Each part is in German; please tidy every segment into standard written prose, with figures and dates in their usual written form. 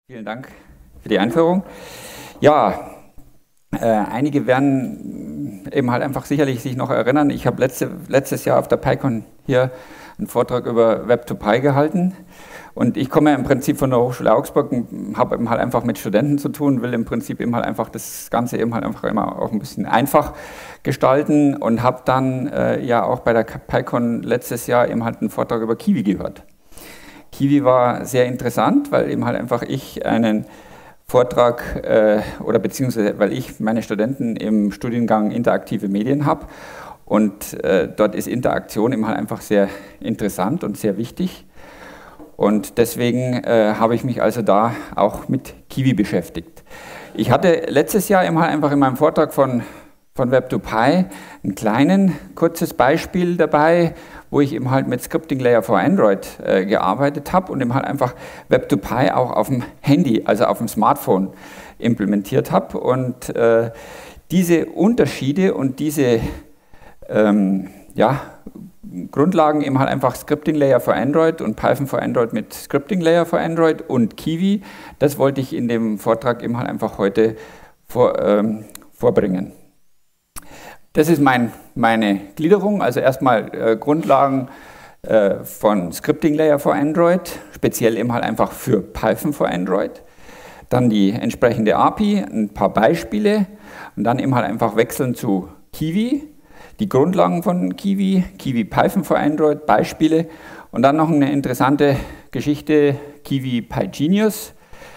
Vielen Dank für die Einführung. Ja, einige werden eben halt einfach sicherlich sich noch erinnern, ich habe letztes Jahr auf der PyCon hier einen Vortrag über Web2Py gehalten und ich komme im Prinzip von der Hochschule Augsburg und habe eben halt einfach mit Studenten zu tun, will im Prinzip eben halt einfach das Ganze eben halt einfach immer auch ein bisschen einfach gestalten und habe dann ja auch bei der PyCon letztes Jahr eben halt einen Vortrag über Kiwi gehört. Kiwi war sehr interessant, weil eben halt einfach ich einen Vortrag oder beziehungsweise weil ich meine Studenten im Studiengang interaktive Medien habe und dort ist Interaktion eben halt einfach sehr interessant und sehr wichtig und deswegen habe ich mich also da auch mit Kiwi beschäftigt. Ich hatte letztes Jahr eben halt einfach in meinem Vortrag von Web2Py ein kurzes Beispiel dabei, wo ich eben halt mit Scripting Layer for Android gearbeitet habe und eben halt einfach Web2Py auch auf dem Handy, also auf dem Smartphone implementiert habe. Und diese Unterschiede und diese ja, Grundlagen eben halt einfach Scripting Layer for Android und Python for Android mit Scripting Layer for Android und Kiwi, das wollte ich in dem Vortrag eben halt einfach heute vorbringen. Das ist meine Gliederung, also erstmal Grundlagen von Scripting Layer for Android, speziell eben halt einfach für Python for Android. Dann die entsprechende API, ein paar Beispiele und dann eben halt einfach wechseln zu Kiwi, die Grundlagen von Kiwi, Kiwi Python for Android, Beispiele und dann noch eine interessante Geschichte, Kiwi PyGenius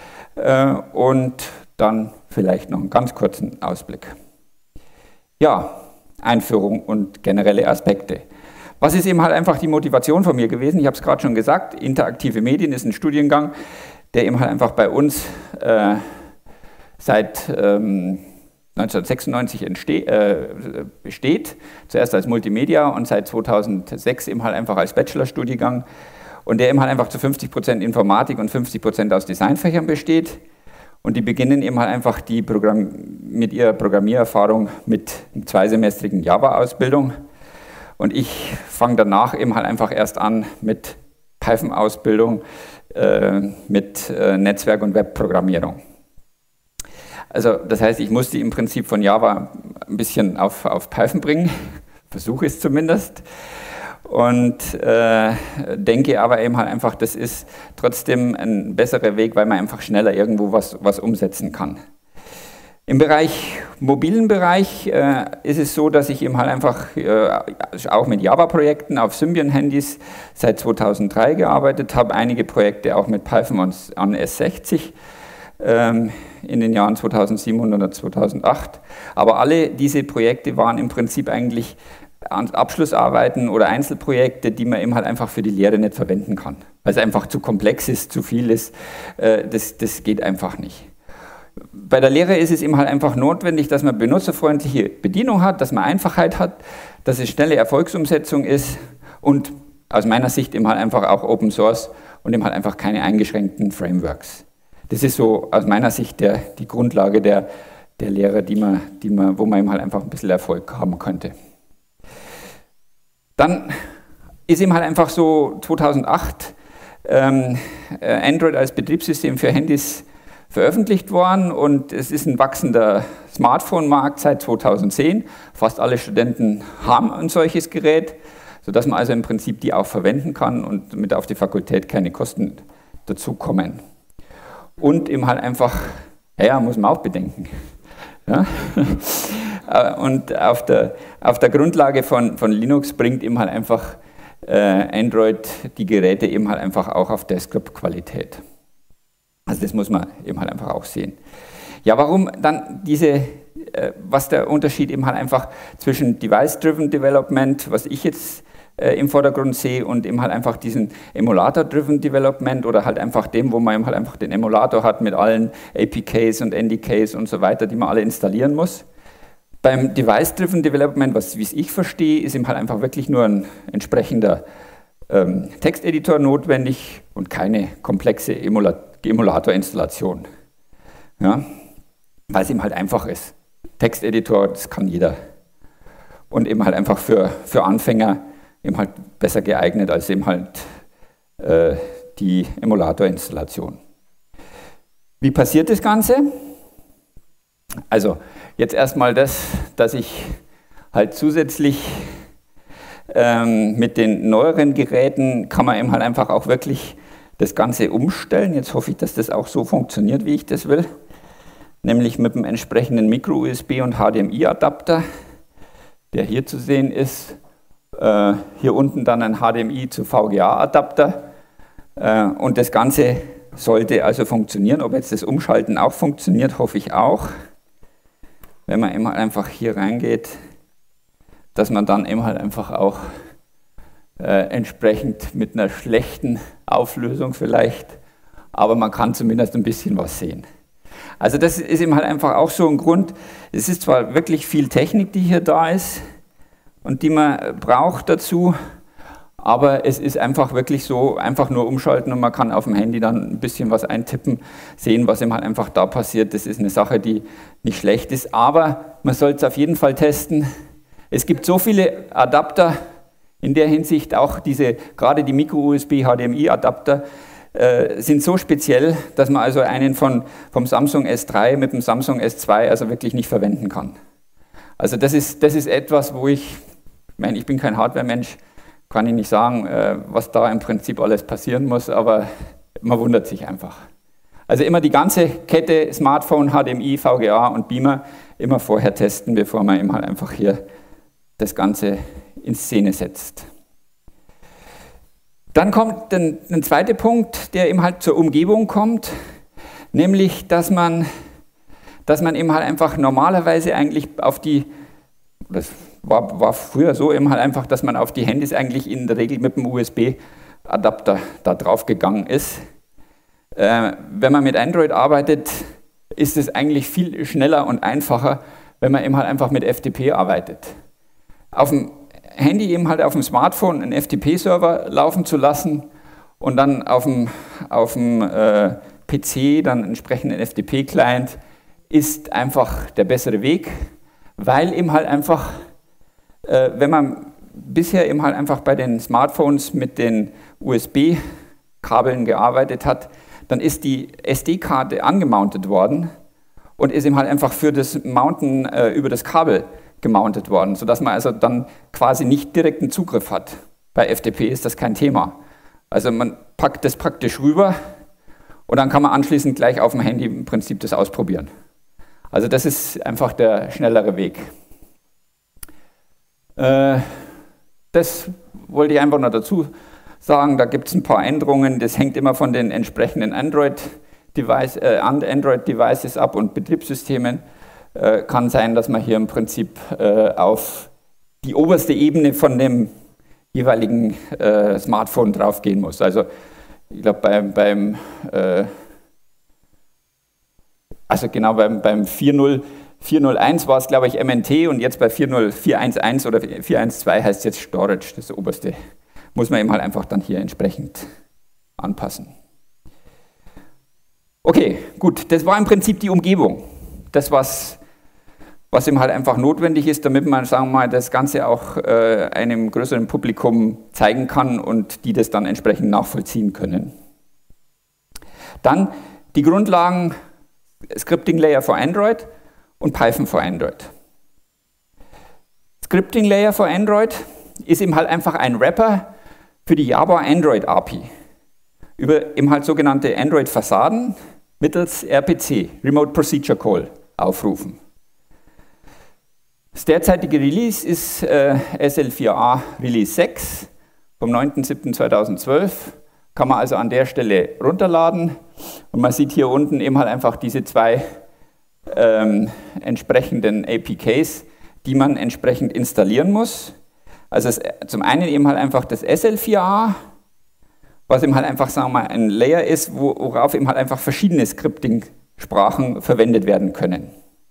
und dann vielleicht noch einen ganz kurzen Ausblick. Ja, Einführung und generelle Aspekte. Was ist eben halt einfach die Motivation von mir gewesen? Ich habe es gerade schon gesagt, interaktive Medien ist ein Studiengang, der eben halt einfach bei uns seit 1996 besteht, zuerst als Multimedia und seit 2006 eben halt einfach als Bachelorstudiengang und der eben halt einfach zu 50% Informatik und 50% aus Designfächern besteht. Und die beginnen eben halt einfach mit ihrer Programmiererfahrung mit einer zweisemestrigen Java-Ausbildung. Und ich fange danach eben halt einfach erst an mit Python-Ausbildung, mit Netzwerk- und Webprogrammierung. Also das heißt, ich musste im Prinzip von Java ein bisschen auf Python bringen, versuche es zumindest. Und denke aber eben halt einfach, das ist trotzdem ein besserer Weg, weil man einfach schneller irgendwo was umsetzen kann. Im mobilen Bereich ist es so, dass ich eben halt einfach auch mit Java-Projekten auf Symbian-Handys seit 2003 gearbeitet habe, einige Projekte auch mit Python on S60 in den Jahren 2007 und 2008. Aber alle diese Projekte waren im Prinzip eigentlich Abschlussarbeiten oder Einzelprojekte, die man eben halt einfach für die Lehre nicht verwenden kann, weil es einfach zu komplex ist, zu viel ist, das geht einfach nicht. Bei der Lehre ist es eben halt einfach notwendig, dass man benutzerfreundliche Bedienung hat, dass man Einfachheit hat, dass es schnelle Erfolgsumsetzung ist und aus meiner Sicht eben halt einfach auch Open Source und eben halt einfach keine eingeschränkten Frameworks. Das ist so aus meiner Sicht die Grundlage der Lehre, wo man eben halt einfach ein bisschen Erfolg haben könnte. Dann ist eben halt einfach so 2008 Android als Betriebssystem für Handys veröffentlicht worden und es ist ein wachsender Smartphone-Markt seit 2010. Fast alle Studenten haben ein solches Gerät, sodass man also im Prinzip die auch verwenden kann und damit auf die Fakultät keine Kosten dazukommen. Und eben halt einfach, ja, muss man auch bedenken. Ja? Und auf der Grundlage von Linux bringt eben halt einfach Android die Geräte eben halt einfach auch auf Desktop-Qualität. Also das muss man eben halt einfach auch sehen. Ja, warum dann was der Unterschied eben halt einfach zwischen Device-Driven Development, was ich jetzt im Vordergrund sehe, und eben halt einfach diesen Emulator-Driven Development oder halt einfach dem, wo man eben halt einfach den Emulator hat mit allen APKs und NDKs und so weiter, die man alle installieren muss. Beim Device-Driven Development, wie es ich verstehe, ist eben halt einfach wirklich nur ein entsprechender Texteditor notwendig und keine komplexe Emulator-Installation. Ja? Weil es eben halt einfach ist. Texteditor, das kann jeder. Und eben halt einfach für Anfänger eben halt besser geeignet als eben halt die Emulator-Installation. Wie passiert das Ganze? Also jetzt erstmal das, dass ich halt zusätzlich mit den neueren Geräten kann man eben halt einfach auch wirklich das Ganze umstellen. Jetzt hoffe ich, dass das auch so funktioniert, wie ich das will. Nämlich mit dem entsprechenden Micro-USB und HDMI-Adapter, der hier zu sehen ist. Hier unten dann ein HDMI zu VGA-Adapter. Und das Ganze sollte also funktionieren. Ob jetzt das Umschalten auch funktioniert, hoffe ich auch. Wenn man eben halt einfach hier reingeht, dass man dann eben halt einfach auch entsprechend mit einer schlechten Auflösung vielleicht, aber man kann zumindest ein bisschen was sehen. Also das ist eben halt einfach auch so ein Grund. Es ist zwar wirklich viel Technik, die hier da ist und die man braucht dazu, aber es ist einfach wirklich so, einfach nur umschalten und man kann auf dem Handy dann ein bisschen was eintippen, sehen, was eben halt einfach da passiert. Das ist eine Sache, die nicht schlecht ist, aber man soll es auf jeden Fall testen. Es gibt so viele Adapter, in der Hinsicht auch gerade die Micro-USB-HDMI-Adapter sind so speziell, dass man also einen vom Samsung S3 mit dem Samsung S2 also wirklich nicht verwenden kann. Also das ist etwas, wo ich meine, ich bin kein Hardware-Mensch, kann ich nicht sagen, was da im Prinzip alles passieren muss, aber man wundert sich einfach. Also immer die ganze Kette Smartphone, HDMI, VGA und Beamer immer vorher testen, bevor man eben halt einfach hier das Ganze in Szene setzt. Dann kommt ein zweiter Punkt, der eben halt zur Umgebung kommt, nämlich, dass man eben halt einfach normalerweise eigentlich auf die, das war früher so eben halt einfach, dass man auf die Handys eigentlich in der Regel mit dem USB-Adapter da drauf gegangen ist. Wenn man mit Android arbeitet, ist es eigentlich viel schneller und einfacher, wenn man eben halt einfach mit FTP arbeitet. Auf dem Handy eben halt auf dem Smartphone einen FTP-Server laufen zu lassen und dann auf dem PC dann entsprechend einen FTP-Client ist einfach der bessere Weg, weil eben halt einfach, wenn man bisher eben halt einfach bei den Smartphones mit den USB-Kabeln gearbeitet hat, dann ist die SD-Karte angemountet worden und ist eben halt einfach für das Mounten über das Kabel gemountet worden, sodass man also dann quasi nicht direkten Zugriff hat. Bei FTP ist das kein Thema. Also man packt das praktisch rüber und dann kann man anschließend gleich auf dem Handy im Prinzip das ausprobieren. Also das ist einfach der schnellere Weg. Das wollte ich einfach noch dazu sagen, da gibt es ein paar Änderungen, das hängt immer von den entsprechenden Android-Devices ab und Betriebssystemen. Kann sein, dass man hier im Prinzip auf die oberste Ebene von dem jeweiligen Smartphone draufgehen muss. Also ich glaube beim 4.01 war es, glaube ich, MNT und jetzt bei 4.11 oder 4.12 heißt es jetzt Storage, das oberste. Muss man eben halt einfach dann hier entsprechend anpassen. Okay, gut, das war im Prinzip die Umgebung. Das, was eben halt einfach notwendig ist, damit man, sagen wir mal, das Ganze auch einem größeren Publikum zeigen kann und die das dann entsprechend nachvollziehen können. Dann die Grundlagen Scripting Layer for Android und Python for Android. Scripting Layer for Android ist eben halt einfach ein Wrapper für die Java Android API über eben halt sogenannte Android-Fassaden mittels RPC, Remote Procedure Call, aufrufen. Das derzeitige Release ist SL4A Release 6 vom 9.7.2012. Kann man also an der Stelle runterladen und man sieht hier unten eben halt einfach diese zwei entsprechenden APKs, die man entsprechend installieren muss. Also zum einen eben halt einfach das SL4A, was eben halt einfach, sagen wir mal, ein Layer ist, worauf eben halt einfach verschiedene Scripting-Sprachen verwendet werden können.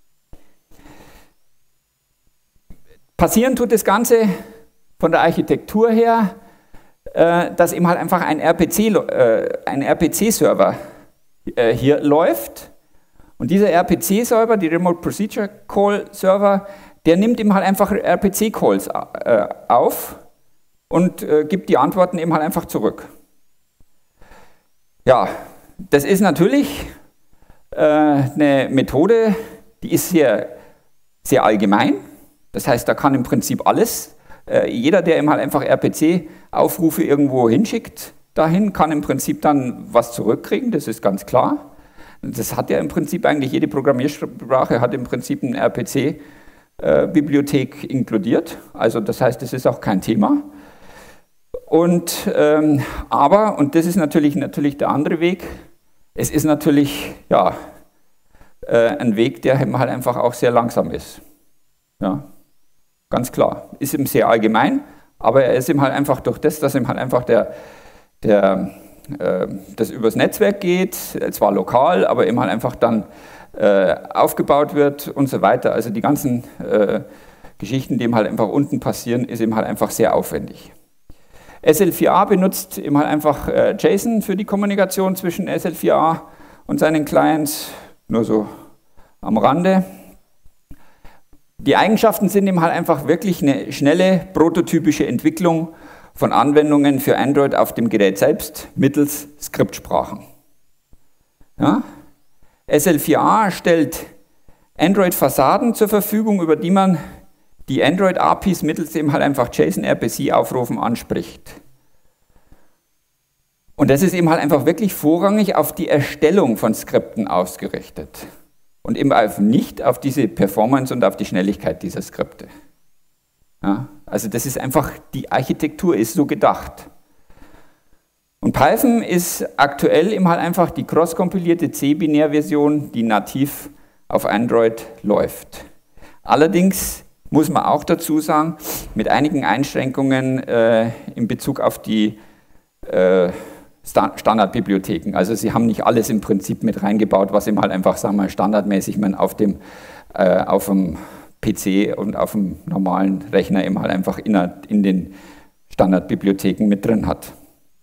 Passieren tut das Ganze von der Architektur her, dass eben halt einfach ein RPC-Server hier läuft. Und dieser RPC-Server, die Remote Procedure Call Server, der nimmt eben halt einfach RPC-Calls auf und gibt die Antworten eben halt einfach zurück. Ja, das ist natürlich eine Methode, die ist hier sehr allgemein. Das heißt, da kann im Prinzip alles, jeder, der ihm halt einfach RPC-Aufrufe irgendwo hinschickt, dahin kann im Prinzip dann was zurückkriegen, das ist ganz klar. Das hat ja im Prinzip eigentlich, jede Programmiersprache hat im Prinzip eine RPC-Bibliothek inkludiert. Also das heißt, das ist auch kein Thema. Und das ist natürlich der andere Weg, es ist natürlich ja, ein Weg, der halt einfach auch sehr langsam ist. Ja, ganz klar. Ist ihm sehr allgemein, aber er ist ihm halt einfach durch das, dass ihm halt einfach das übers Netzwerk geht, zwar lokal, aber eben halt einfach dann aufgebaut wird und so weiter. Also die ganzen Geschichten, die eben halt einfach unten passieren, ist eben halt einfach sehr aufwendig. SL4A benutzt eben halt einfach JSON für die Kommunikation zwischen SL4A und seinen Clients, nur so am Rande. Die Eigenschaften sind eben halt einfach wirklich eine schnelle, prototypische Entwicklung von Anwendungen für Android auf dem Gerät selbst mittels Skriptsprachen. Ja? SL4A stellt Android-Fassaden zur Verfügung, über die man die Android-APIs mittels eben halt einfach JSON-RPC-Aufrufen anspricht. Und das ist eben halt einfach wirklich vorrangig auf die Erstellung von Skripten ausgerichtet und eben nicht auf diese Performance und auf die Schnelligkeit dieser Skripte. Ja, also das ist einfach, die Architektur ist so gedacht. Und Python ist aktuell eben halt einfach die cross-kompilierte C-Binär-Version, die nativ auf Android läuft. Allerdings muss man auch dazu sagen, mit einigen Einschränkungen in Bezug auf die Standardbibliotheken. Also sie haben nicht alles im Prinzip mit reingebaut, was eben halt einfach, sagen wir mal, standardmäßig man auf dem PC und auf dem normalen Rechner eben halt einfach in den Standardbibliotheken mit drin hat.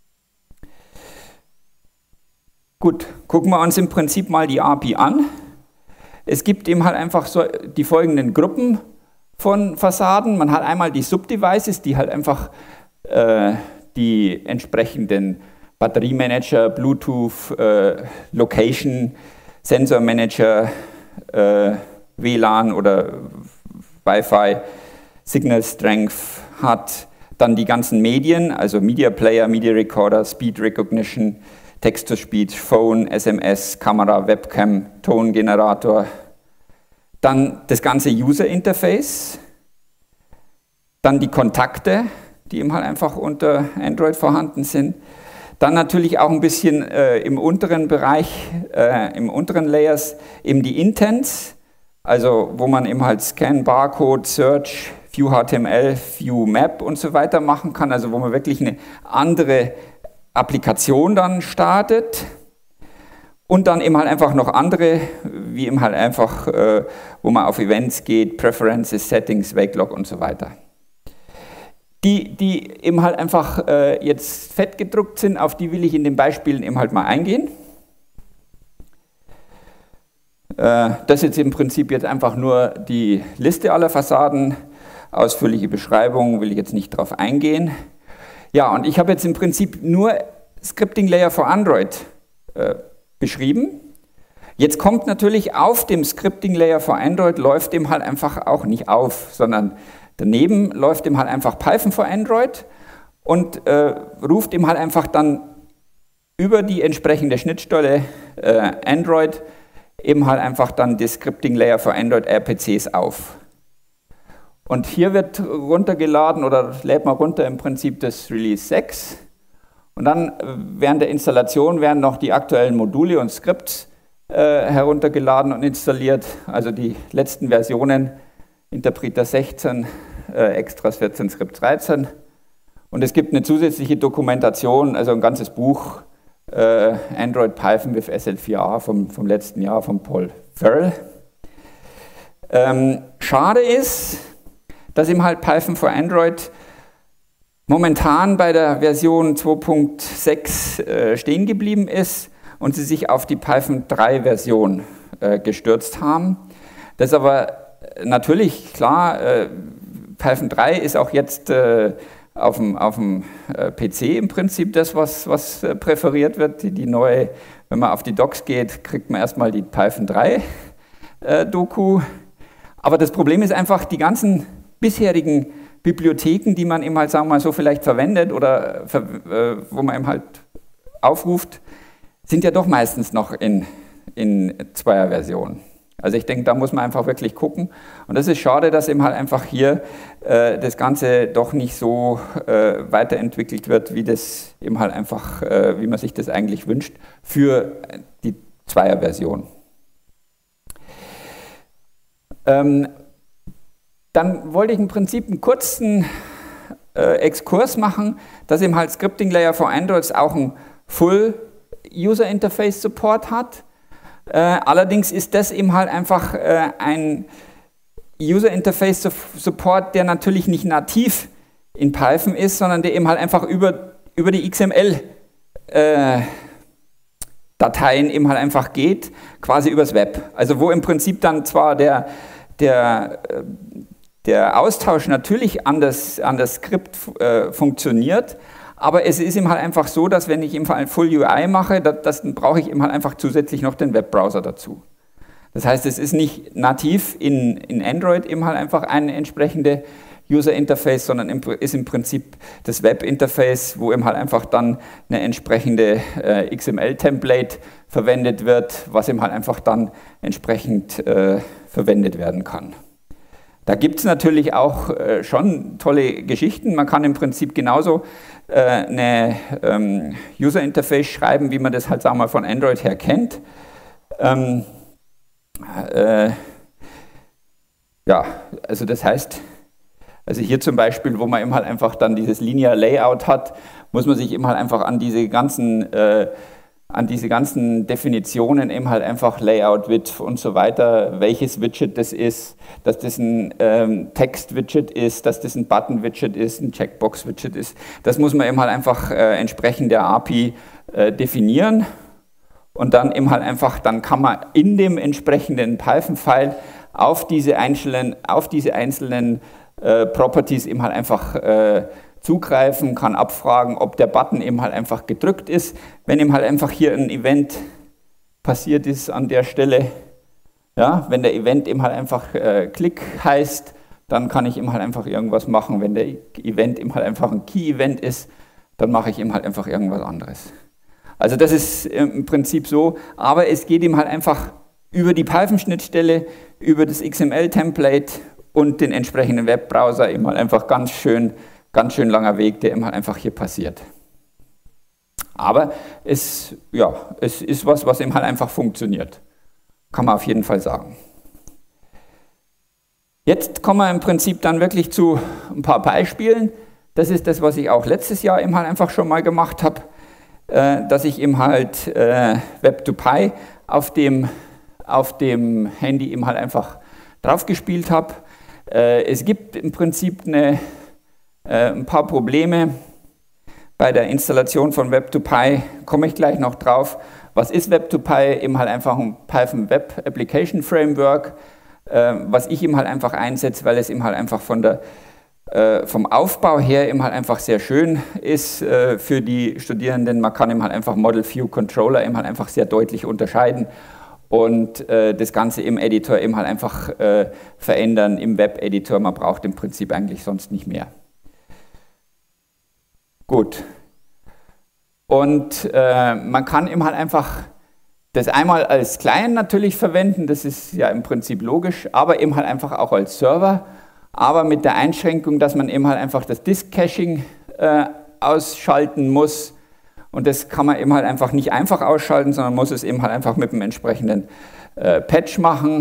Gut, gucken wir uns im Prinzip mal die API an. Es gibt eben halt einfach so die folgenden Gruppen von Fassaden. Man hat einmal die Subdevices, die halt einfach die entsprechenden Batteriemanager, Bluetooth, Location, Sensormanager, WLAN oder Wi-Fi, Signal Strength hat, dann die ganzen Medien, also Media Player, Media Recorder, Speed Recognition, Text-to-Speech, Phone, SMS, Kamera, Webcam, Tongenerator, dann das ganze User Interface, dann die Kontakte, die eben halt einfach unter Android vorhanden sind, dann natürlich auch ein bisschen im unteren Bereich, im unteren Layers eben die Intents, also wo man eben halt Scan, Barcode, Search, View HTML, View Map und so weiter machen kann, also wo man wirklich eine andere Applikation dann startet und dann eben halt einfach noch andere, wie eben halt einfach, wo man auf Events geht, Preferences, Settings, Wakelog und so weiter. Die eben halt einfach jetzt fett gedruckt sind, auf die will ich in den Beispielen eben halt mal eingehen. Das ist jetzt im Prinzip jetzt einfach nur die Liste aller Fassaden, ausführliche Beschreibung, will ich jetzt nicht drauf eingehen. Ja, und ich habe jetzt im Prinzip nur Scripting Layer for Android beschrieben. Jetzt kommt natürlich auf dem Scripting Layer for Android, läuft dem halt einfach auch nicht auf, sondern daneben läuft dem halt einfach Python for Android und ruft dem halt einfach dann über die entsprechende Schnittstelle Android eben halt einfach dann die Scripting Layer for Android RPCs auf. Und hier wird runtergeladen oder lädt man runter im Prinzip das Release 6 und dann während der Installation werden noch die aktuellen Module und Skripts heruntergeladen und installiert, also die letzten Versionen, Interpreter 16, Extras 14, Script 13 und es gibt eine zusätzliche Dokumentation, also ein ganzes Buch, Android Python with SL4A vom letzten Jahr von Paul Farrell. Schade ist, dass eben halt Python for Android momentan bei der Version 2.6 stehen geblieben ist und sie sich auf die Python 3 Version gestürzt haben. Das ist aber natürlich klar, Python 3 ist auch jetzt auf dem PC im Prinzip das, was präferiert wird. Die neue Wenn man auf die Docs geht, kriegt man erstmal die Python 3 Doku. Aber das Problem ist einfach, die ganzen bisherigen Bibliotheken, die man eben halt, sagen wir mal so, vielleicht verwendet oder wo man eben halt aufruft, sind ja doch meistens noch in Zweier-Version. Also ich denke, da muss man einfach wirklich gucken. Und das ist schade, dass eben halt einfach hier das Ganze doch nicht so weiterentwickelt wird, wie das eben halt einfach, wie man sich das eigentlich wünscht, für die Zweier-Version. Dann wollte ich im Prinzip einen kurzen Exkurs machen, dass eben halt Scripting Layer for Android auch ein Full User Interface Support hat. Allerdings ist das eben halt einfach ein User Interface Support, der natürlich nicht nativ in Python ist, sondern der eben halt einfach über die XML Dateien eben halt einfach geht, quasi übers Web. Also wo im Prinzip dann zwar der Austausch natürlich an das Skript funktioniert, aber es ist eben halt einfach so, dass wenn ich im Fall Full UI mache, dann brauche ich eben halt einfach zusätzlich noch den Webbrowser dazu. Das heißt, es ist nicht nativ in Android eben halt einfach eine entsprechende User Interface, sondern ist im Prinzip das Web Interface, wo eben halt einfach dann eine entsprechende XML-Template verwendet wird, was eben halt einfach dann entsprechend verwendet werden kann. Da gibt es natürlich auch schon tolle Geschichten. Man kann im Prinzip genauso eine User Interface schreiben, wie man das halt, sagen wir mal, von Android her kennt. Ja, also das heißt, also hier zum Beispiel, wo man eben halt einfach dann dieses Linear Layout hat, muss man sich eben halt einfach an diese ganzen Definitionen eben halt einfach Layout, Width und so weiter, welches Widget das ist, dass das ein Text-Widget ist, dass das ein Button-Widget ist, ein Checkbox-Widget ist. Das muss man eben halt einfach entsprechend der API definieren und dann eben halt einfach, dann kann man in dem entsprechenden Python-File auf diese einzelnen Properties eben halt einfach zugreifen, kann abfragen, ob der Button eben halt einfach gedrückt ist. Wenn eben halt einfach hier ein Event passiert ist an der Stelle, ja, wenn der Event eben halt einfach Klick heißt, dann kann ich eben halt einfach irgendwas machen. Wenn der Event eben halt einfach ein Key-Event ist, dann mache ich eben halt einfach irgendwas anderes. Also das ist im Prinzip so, aber es geht eben halt einfach über die Python-Schnittstelle, über das XML-Template und den entsprechenden Webbrowser eben halt einfach ganz schön langer Weg, der eben halt einfach hier passiert. Aber es ist was eben halt einfach funktioniert. Kann man auf jeden Fall sagen. Jetzt kommen wir im Prinzip dann wirklich zu ein paar Beispielen. Das ist das, was ich auch letztes Jahr eben halt einfach schon mal gemacht habe, dass ich eben halt Web2Py auf dem Handy eben halt einfach drauf gespielt habe. Es gibt im Prinzip ein paar Probleme bei der Installation von Web2Py, komme ich gleich noch drauf. Was ist Web2Py? Eben halt einfach ein Python Web Application Framework, was ich eben halt einfach einsetze, weil es eben halt einfach vom Aufbau her eben halt einfach sehr schön ist für die Studierenden. Man kann eben halt einfach Model View Controller eben halt einfach sehr deutlich unterscheiden und das Ganze im Editor eben halt einfach verändern, im Web-Editor. Man braucht im Prinzip eigentlich sonst nicht mehr. Gut. Und man kann eben halt einfach das einmal als Client natürlich verwenden, das ist ja im Prinzip logisch, aber eben halt einfach auch als Server, aber mit der Einschränkung, dass man eben halt einfach das Disk-Caching ausschalten muss. Und das kann man eben halt einfach nicht einfach ausschalten, sondern muss es eben halt einfach mit einem entsprechenden Patch machen.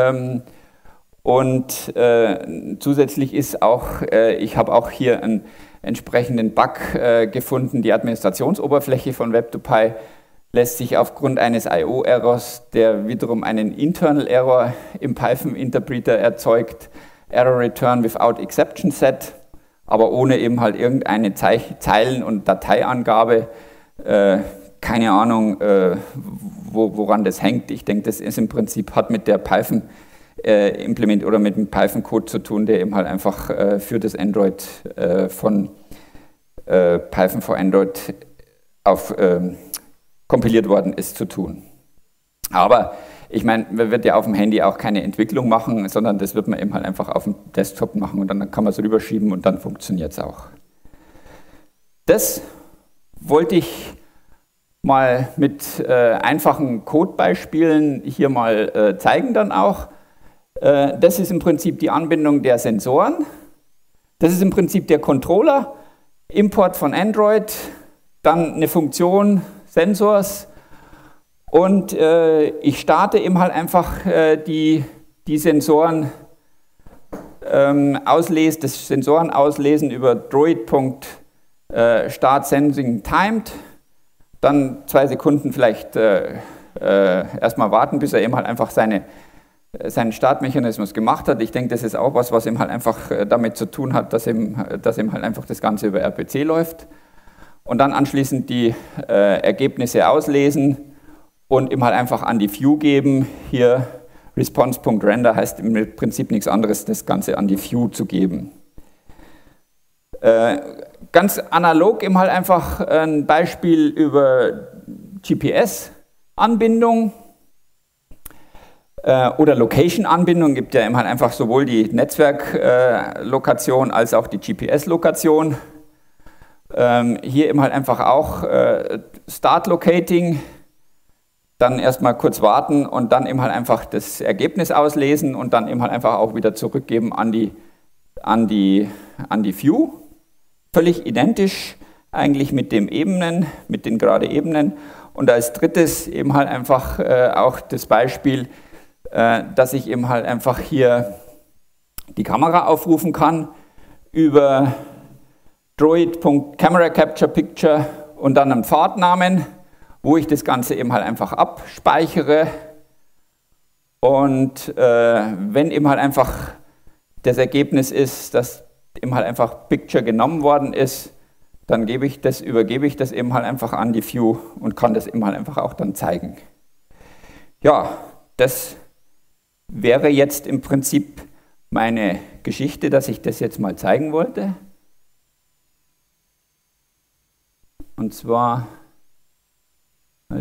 Und zusätzlich ist auch, ich habe auch hier einen entsprechenden Bug gefunden, die Administrationsoberfläche von Web2Py lässt sich aufgrund eines I/O-Errors, der wiederum einen Internal Error im Python-Interpreter erzeugt, Error Return without Exception Set, aber ohne eben halt irgendeine Zeilen- und Dateiangabe. Keine Ahnung, woran das hängt. Ich denke, das ist im Prinzip, hat mit der Python Implement oder mit dem Python-Code zu tun, der eben halt einfach für das Android von Python for Android kompiliert worden ist, zu tun. Aber ich meine, man wird ja auf dem Handy auch keine Entwicklung machen, sondern das wird man eben halt einfach auf dem Desktop machen und dann kann man es rüberschieben und dann funktioniert es auch. Das wollte ich mal mit einfachen Codebeispielen hier mal zeigen dann auch. Das ist im Prinzip die Anbindung der Sensoren. Das ist im Prinzip der Controller, Import von Android, dann eine Funktion Sensors und ich starte eben halt einfach die Sensoren auslesen, das Sensoren auslesen über Droid.start Sensing Timed, dann 2 Sekunden vielleicht erstmal warten, bis er eben halt einfach seinen Startmechanismus gemacht hat. Ich denke, das ist auch was eben halt einfach damit zu tun hat, dass eben halt einfach das Ganze über RPC läuft. Und dann anschließend die Ergebnisse auslesen und eben halt einfach an die View geben. Hier response.render heißt im Prinzip nichts anderes, das Ganze an die View zu geben. Ganz analog eben halt einfach ein Beispiel über GPS-Anbindung. Oder Location-Anbindung, gibt ja eben halt einfach sowohl die Netzwerklokation als auch die GPS-Lokation. Hier eben halt einfach auch Start Locating, dann erstmal kurz warten und dann eben halt einfach das Ergebnis auslesen und dann eben halt einfach auch wieder zurückgeben an die View. Völlig identisch eigentlich mit den gerade Ebenen. Und als drittes eben halt einfach auch das Beispiel, dass ich eben halt einfach hier die Kamera aufrufen kann über Droid.camera capture picture und dann einen Pfadnamen, wo ich das Ganze eben halt einfach abspeichere. Und wenn eben halt einfach das Ergebnis ist, dass eben halt einfach Picture genommen worden ist, dann übergebe ich das eben halt einfach an die View und kann das eben halt einfach auch dann zeigen. Ja, das wäre jetzt im Prinzip meine Geschichte, dass ich das jetzt mal zeigen wollte. Und zwar halt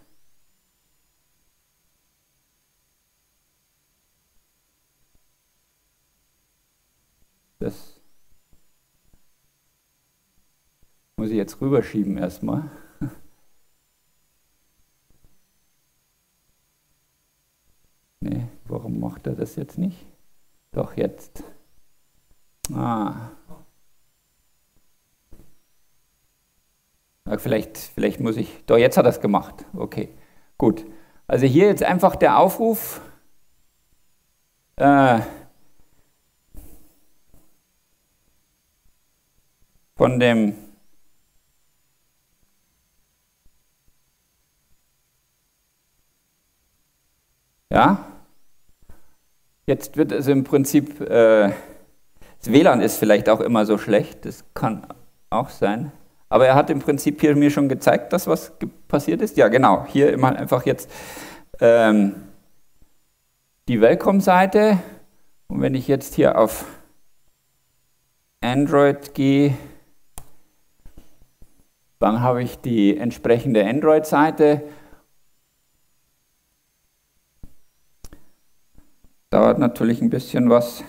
das muss ich jetzt rüberschieben erstmal. Nee, warum macht er das jetzt nicht? Doch, jetzt. Vielleicht muss ich. Doch, jetzt hat er es gemacht. Okay, gut. Also hier jetzt einfach der Aufruf. Von dem jetzt wird also im Prinzip, das WLAN ist vielleicht auch immer so schlecht, das kann auch sein. Aber er hat im Prinzip hier mir schon gezeigt, dass was passiert ist. Ja, genau, hier immer einfach jetzt die Welcome-Seite. Und wenn ich jetzt hier auf Android gehe, dann habe ich die entsprechende Android-Seite. Dauert natürlich ein bisschen was.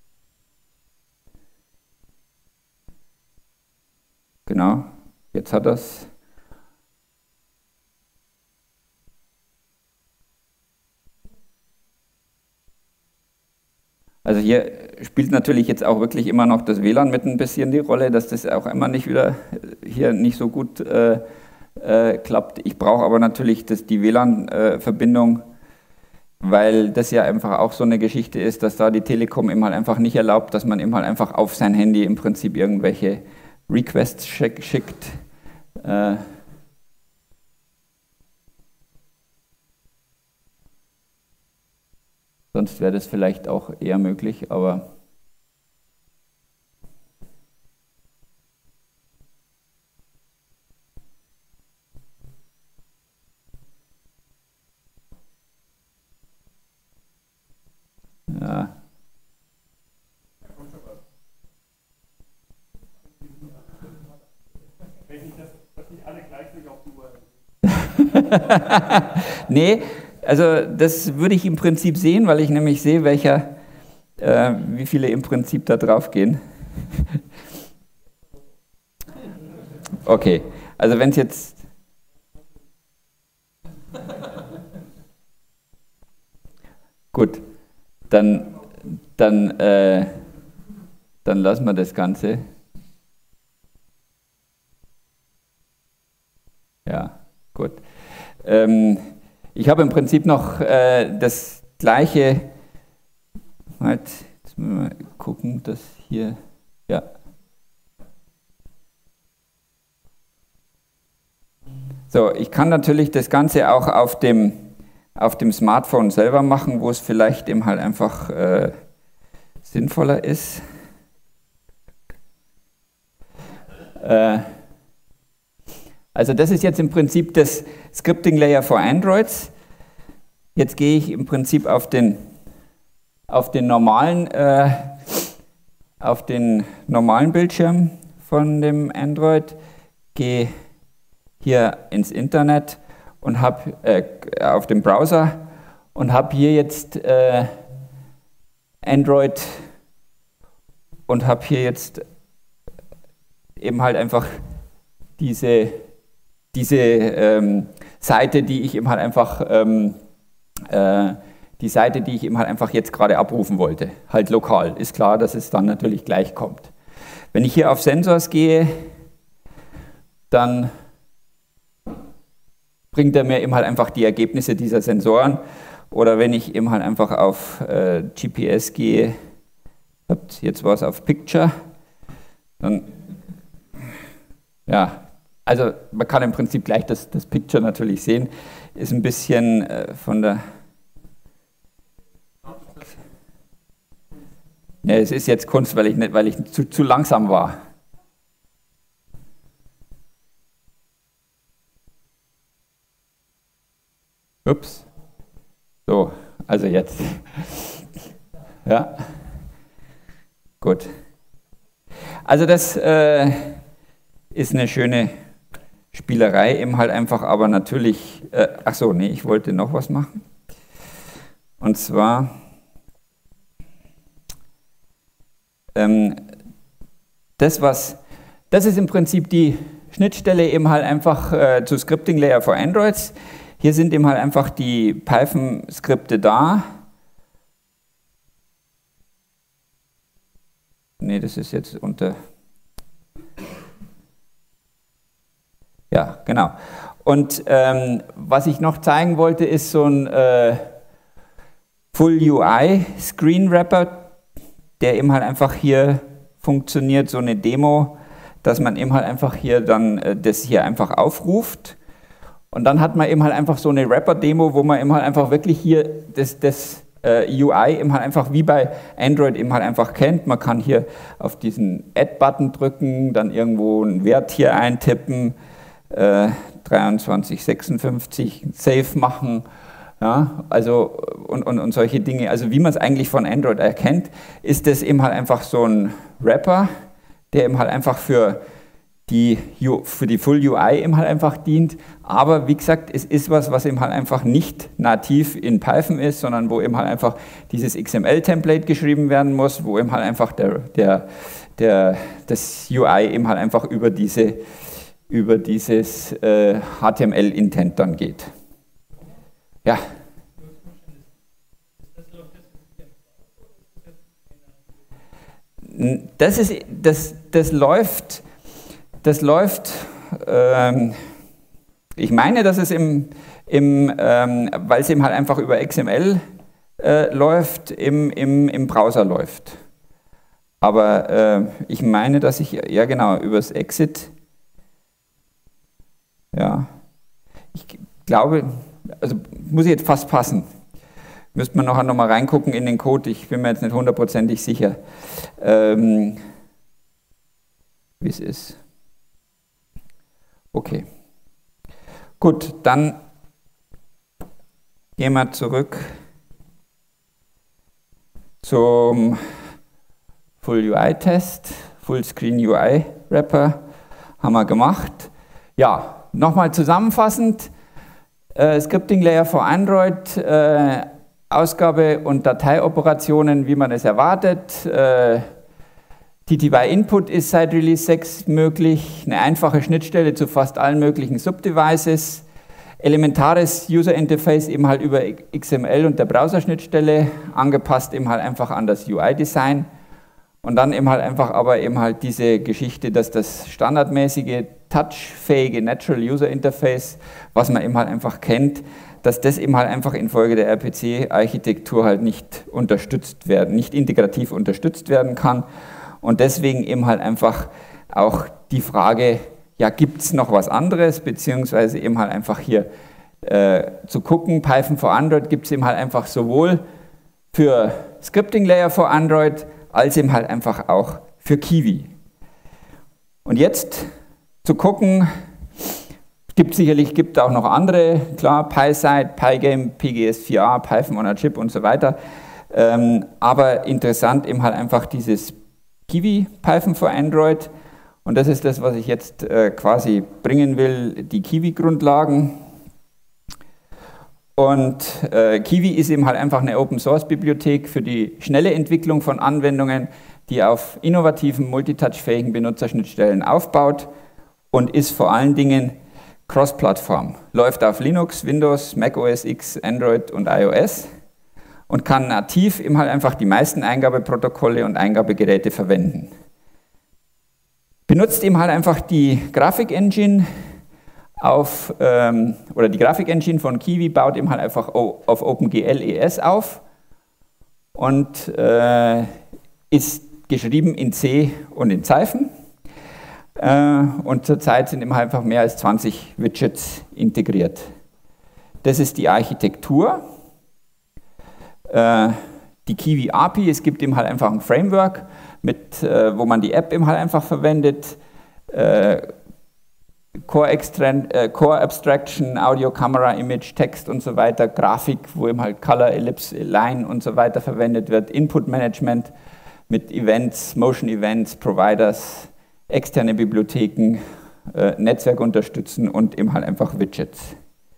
Genau, jetzt hat das. Also hier spielt natürlich jetzt auch wirklich immer noch das WLAN mit ein bisschen die Rolle, dass das auch immer nicht wieder hier nicht so gut klappt. Ich brauche aber natürlich die WLAN-Verbindung, weil das ja einfach auch so eine Geschichte ist, dass da die Telekom eben halt einfach nicht erlaubt, dass man eben halt einfach auf sein Handy im Prinzip irgendwelche Requests schickt. Sonst wäre das vielleicht auch eher möglich, aber ja. Wenn ich das nicht alle gleich auf die Uhr. Nee, also das würde ich im Prinzip sehen, weil ich nämlich sehe, wie viele im Prinzip da drauf gehen. Okay, also wenn es jetzt... Gut, dann lassen wir das Ganze. Ja, gut. Ich habe im Prinzip noch das gleiche. Jetzt müssen wir mal gucken, dass hier. Ja. So, ich kann natürlich das Ganze auch auf dem Smartphone selber machen, wo es vielleicht eben halt einfach sinnvoller ist. Also das ist jetzt im Prinzip das Scripting Layer for Androids. Jetzt gehe ich im Prinzip auf den normalen Bildschirm von dem Android, gehe hier ins Internet und habe auf dem Browser und habe hier jetzt Android und habe hier jetzt eben halt einfach diese Seite, die ich eben halt einfach jetzt gerade abrufen wollte, halt lokal. Ist klar, dass es dann natürlich gleich kommt. Wenn ich hier auf Sensors gehe, dann bringt er mir eben halt einfach die Ergebnisse dieser Sensoren. Oder wenn ich eben halt einfach auf GPS gehe, jetzt war es auf Picture, dann, ja, also man kann im Prinzip gleich das Picture natürlich sehen, ist ein bisschen von der... Ja, es ist jetzt Kunst, weil ich zu langsam war. Ups. So, also jetzt. Ja. Gut. Also das ist eine schöne Spielerei, eben halt einfach, aber natürlich, ach so, nee, ich wollte noch was machen. Und zwar, das ist im Prinzip die Schnittstelle eben halt einfach zu Scripting Layer for Androids. Hier sind eben halt einfach die Python-Skripte da. Nee, das ist jetzt unter... Ja, genau. Und was ich noch zeigen wollte, ist so ein Full UI Screen Wrapper, der eben halt einfach hier funktioniert, so eine Demo, dass man eben halt einfach hier dann das hier einfach aufruft. Und dann hat man eben halt einfach so eine Wrapper-Demo, wo man eben halt einfach wirklich hier das UI eben halt einfach wie bei Android eben halt einfach kennt. Man kann hier auf diesen Add-Button drücken, dann irgendwo einen Wert hier eintippen, 2356, Save machen, ja, also und solche Dinge. Also wie man es eigentlich von Android erkennt, ist das eben halt einfach so ein Wrapper, der eben halt einfach für die Full UI eben halt einfach dient, aber wie gesagt, es ist was eben halt einfach nicht nativ in Python ist, sondern wo eben halt einfach dieses XML-Template geschrieben werden muss, wo eben halt einfach das UI eben halt einfach über dieses HTML-Intent dann geht. Ja. Das läuft, ich meine, dass es weil es eben halt einfach über XML läuft, im Browser läuft. Aber ich meine, dass ich, ja genau, übers Exit, ja, ich glaube, also muss ich jetzt fast passen. Müsste man nachher nochmal reingucken in den Code, ich bin mir jetzt nicht hundertprozentig sicher, wie es ist. Okay. Gut, dann gehen wir zurück zum Full UI-Test, Full Screen UI Wrapper haben wir gemacht. Ja, nochmal zusammenfassend. Scripting Layer for Android, Ausgabe- und Dateioperationen, wie man es erwartet. TTY Input ist seit Release 6 möglich, eine einfache Schnittstelle zu fast allen möglichen Subdevices, elementares User Interface eben halt über XML und der Browserschnittstelle, angepasst eben halt einfach an das UI-Design und dann eben halt einfach aber eben halt diese Geschichte, dass das standardmäßige, touchfähige Natural User Interface, was man eben halt einfach kennt, dass das eben halt einfach infolge der RPC-Architektur halt nicht unterstützt werden, nicht integrativ unterstützt werden kann. Und deswegen eben halt einfach auch die Frage, ja, gibt es noch was anderes, beziehungsweise eben halt einfach hier zu gucken, Python for Android gibt es eben halt einfach sowohl für Scripting Layer for Android, als eben halt einfach auch für Kiwi. Und jetzt zu gucken, gibt auch noch andere, klar, PySite, Pygame, PGS4a, Python on a Chip und so weiter, aber interessant eben halt einfach dieses Kiwi Python for Android, und das ist das, was ich jetzt quasi bringen will, die Kiwi-Grundlagen. Und Kiwi ist eben halt einfach eine Open-Source-Bibliothek für die schnelle Entwicklung von Anwendungen, die auf innovativen, multitouchfähigen Benutzerschnittstellen aufbaut und ist vor allen Dingen Cross-Plattform. Läuft auf Linux, Windows, Mac OS X, Android und iOS. Und kann nativ eben halt einfach die meisten Eingabeprotokolle und Eingabegeräte verwenden. Benutzt eben halt einfach die Grafik-Engine oder die Grafik-Engine von Kiwi baut eben halt einfach auf OpenGL-ES auf und ist geschrieben in C und in Python. Und zurzeit sind eben halt einfach mehr als 20 Widgets integriert. Das ist die Architektur. Die Kiwi API, es gibt eben halt einfach ein Framework, wo man die App eben halt einfach verwendet, Core Abstraction, Audio, Kamera, Image, Text und so weiter, Grafik, wo eben halt Color, Ellipse, Line und so weiter verwendet wird, Input Management mit Events, Motion Events, Providers, externe Bibliotheken, Netzwerk unterstützen und eben halt einfach Widgets.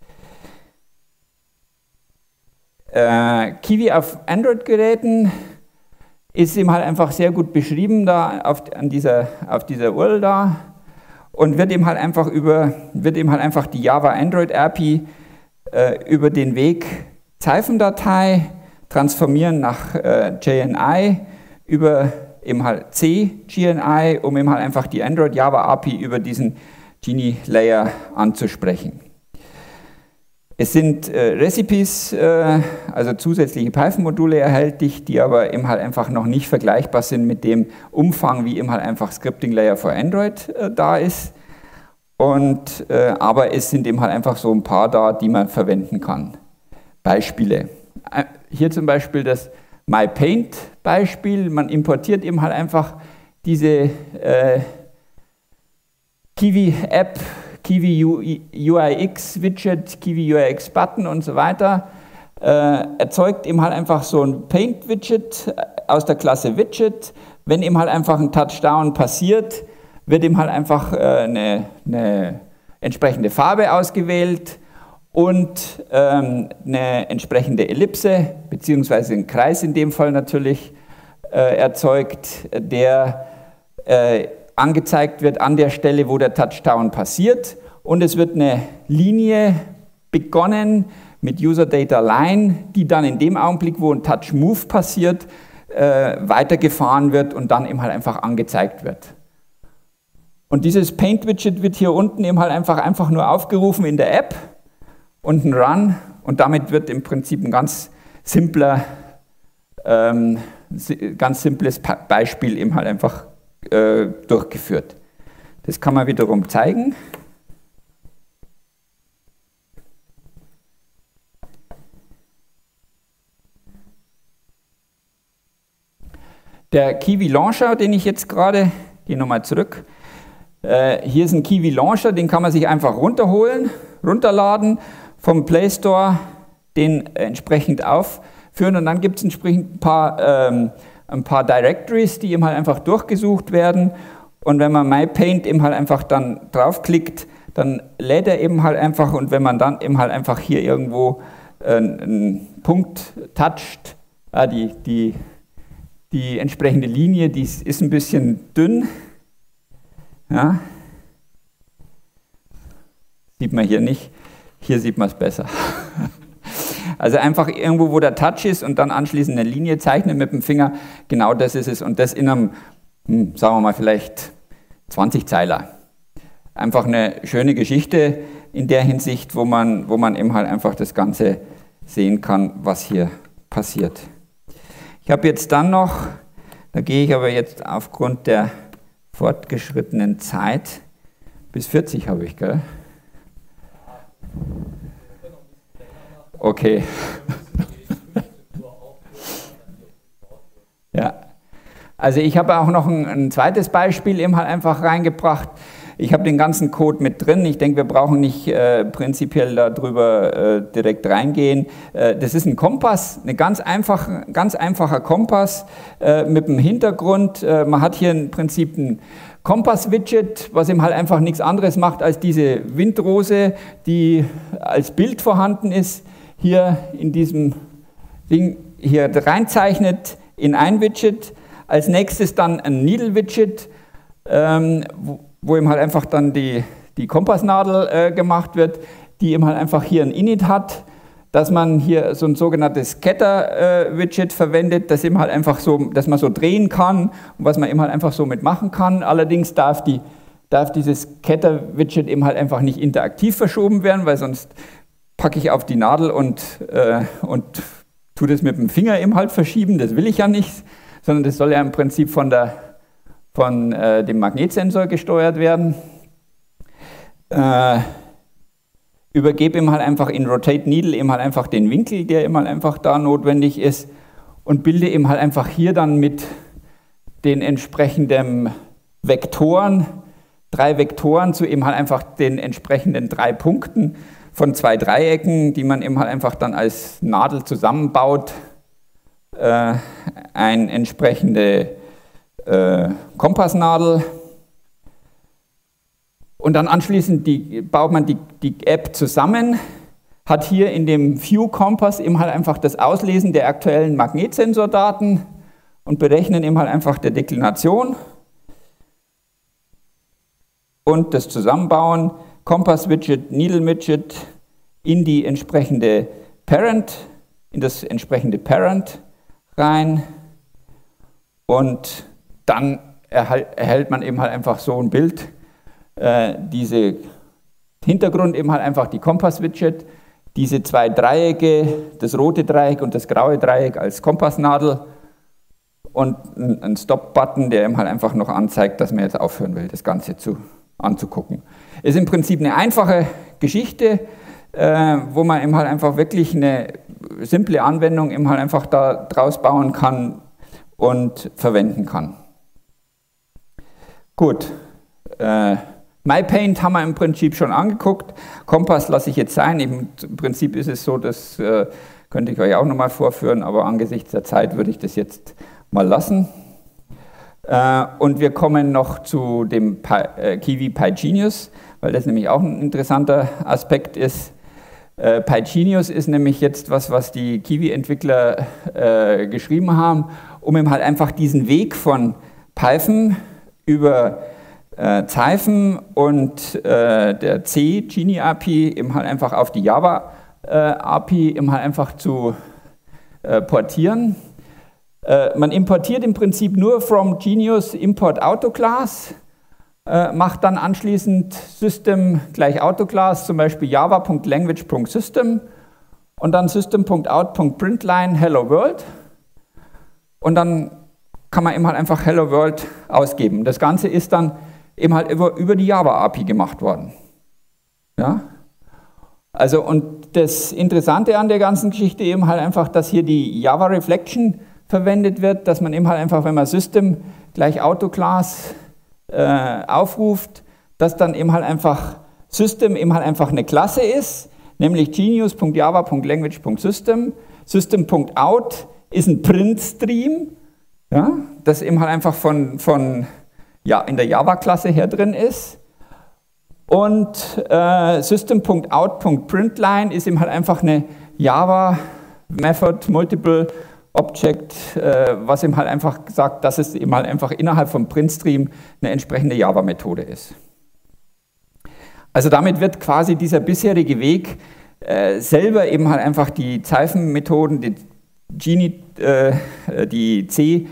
Kiwi auf Android-Geräten ist eben halt einfach sehr gut beschrieben da auf dieser URL da und wird eben halt einfach die Java Android API über den Weg Python-Datei transformieren nach JNI über eben halt C-GNI, um eben halt einfach die Android Java API über diesen Genie Layer anzusprechen. Es sind Recipes, also zusätzliche Python-Module erhältlich, die aber eben halt einfach noch nicht vergleichbar sind mit dem Umfang, wie eben halt einfach Scripting Layer for Android da ist. Aber es sind eben halt einfach so ein paar da, die man verwenden kann. Beispiele. Hier zum Beispiel das MyPaint-Beispiel. Man importiert eben halt einfach diese Kiwi-App, Kiwi UIX-Widget, Kiwi UIX-Button und so weiter, erzeugt eben halt einfach so ein Paint-Widget aus der Klasse Widget. Wenn eben halt einfach ein Touchdown passiert, wird eben halt einfach eine entsprechende Farbe ausgewählt und eine entsprechende Ellipse, beziehungsweise ein Kreis in dem Fall natürlich, erzeugt, der angezeigt wird an der Stelle, wo der Touchdown passiert, und es wird eine Linie begonnen mit User Data Line, die dann in dem Augenblick, wo ein Touch Move passiert, weitergefahren wird und dann eben halt einfach angezeigt wird. Und dieses Paint Widget wird hier unten eben halt einfach nur aufgerufen in der App und ein Run, und damit wird im Prinzip ein ganz simples Beispiel eben halt einfach durchgeführt. Das kann man wiederum zeigen. Der Kiwi Launcher, den ich jetzt gerade, gehe nochmal zurück, hier ist ein Kiwi Launcher, den kann man sich einfach runterladen vom Play Store, den entsprechend aufführen, und dann gibt es entsprechend ein paar Directories, die eben halt einfach durchgesucht werden, und wenn man MyPaint eben halt einfach dann draufklickt, dann lädt er eben halt einfach, und wenn man dann eben halt einfach hier irgendwo einen Punkt toucht, die entsprechende Linie, die ist ein bisschen dünn, ja, sieht man hier nicht, hier sieht man es besser. Also einfach irgendwo, wo der Touch ist und dann anschließend eine Linie zeichnen mit dem Finger, genau das ist es, und das in einem, sagen wir mal, vielleicht 20 Zeiler. Einfach eine schöne Geschichte in der Hinsicht, wo man eben halt einfach das Ganze sehen kann, was hier passiert. Ich habe jetzt dann noch, da gehe ich aber jetzt aufgrund der fortgeschrittenen Zeit, bis 40 habe ich, gell? Okay. Ja. Also ich habe auch noch ein zweites Beispiel eben halt einfach reingebracht. Ich habe den ganzen Code mit drin. Ich denke, wir brauchen nicht prinzipiell darüber direkt reingehen. Das ist ein Kompass, ein ganz einfacher Kompass mit dem Hintergrund. Man hat hier im Prinzip ein Kompass-Widget, was eben halt einfach nichts anderes macht als diese Windrose, die als Bild vorhanden ist, hier in diesem Ding hier reinzeichnet in ein Widget. Als nächstes dann ein Needle-Widget, wo eben halt einfach dann die Kompassnadel gemacht wird, die eben halt einfach hier ein Init hat, dass man hier so ein sogenanntes Scatter-Widget verwendet, das eben halt einfach so, dass man so drehen kann und was man eben halt einfach so mitmachen kann. Allerdings darf dieses Scatter-Widget eben halt einfach nicht interaktiv verschoben werden, weil sonst packe ich auf die Nadel und tue das mit dem Finger eben halt verschieben, das will ich ja nicht, sondern das soll ja im Prinzip von dem Magnetsensor gesteuert werden. Übergebe ihm halt einfach in Rotate Needle eben halt einfach den Winkel, der eben halt einfach da notwendig ist, und bilde eben halt einfach hier dann mit den entsprechenden Vektoren, 3 Vektoren zu eben halt einfach den entsprechenden 3 Punkten von 2 Dreiecken, die man eben halt einfach dann als Nadel zusammenbaut, eine entsprechende Kompassnadel, und dann anschließend baut man die App zusammen, hat hier in dem View-Kompass eben halt einfach das Auslesen der aktuellen Magnetsensordaten und berechnen eben halt einfach der Deklination und das Zusammenbauen, Kompass-Widget, Needle-Widget in die entsprechende Parent, in das entsprechende Parent rein, und dann erhält man eben halt einfach so ein Bild, diese Hintergrund eben halt einfach die Kompass-Widget, diese 2 Dreiecke, das rote Dreieck und das graue Dreieck als Kompassnadel und ein Stop-Button, der eben halt einfach noch anzeigt, dass man jetzt aufhören will, das Ganze anzugucken. Ist im Prinzip eine einfache Geschichte, wo man eben halt einfach wirklich eine simple Anwendung eben halt einfach da draus bauen kann und verwenden kann. Gut, MyPaint haben wir im Prinzip schon angeguckt. Kompass lasse ich jetzt sein. Im Prinzip ist es so, das könnte ich euch auch nochmal vorführen, aber angesichts der Zeit würde ich das jetzt mal lassen. Und wir kommen noch zu dem Kiwi PyGenius, weil das nämlich auch ein interessanter Aspekt ist. PyGenius ist nämlich jetzt was die Kiwi-Entwickler geschrieben haben, um eben halt einfach diesen Weg von Python über Cyphen und der C-Genie-API eben halt einfach auf die Java-API eben halt einfach zu portieren. Man importiert im Prinzip nur from Genius import Autoclass, macht dann anschließend System gleich Autoclass, zum Beispiel java.language.system und dann system.out.println hello world, und dann kann man eben halt einfach hello world ausgeben. Das Ganze ist dann eben halt über die Java-API gemacht worden. Ja? Also, und das Interessante an der ganzen Geschichte eben halt einfach, dass hier die Java Reflection verwendet wird, dass man eben halt einfach, wenn man System gleich Autoclass aufruft, dass dann eben halt einfach System eben halt einfach eine Klasse ist, nämlich genius.java.language.system. System.out ist ein Print-Stream, ja, das eben halt einfach in der Java-Klasse her drin ist. Und System.out.println ist eben halt einfach eine Java Method Multiple Object, was eben halt einfach sagt, dass es eben halt einfach innerhalb vom Printstream eine entsprechende Java-Methode ist. Also damit wird quasi dieser bisherige Weg selber eben halt einfach die Zeifenmethoden, die Genie, die